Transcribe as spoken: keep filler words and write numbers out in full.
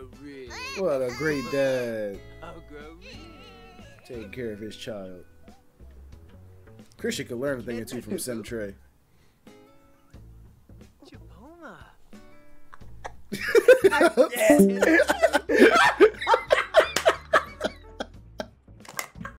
grow rich. What a great dad. I'll grow rich. Taking care of his child. Christian could learn a thing or two from Xtra. Chipoma. I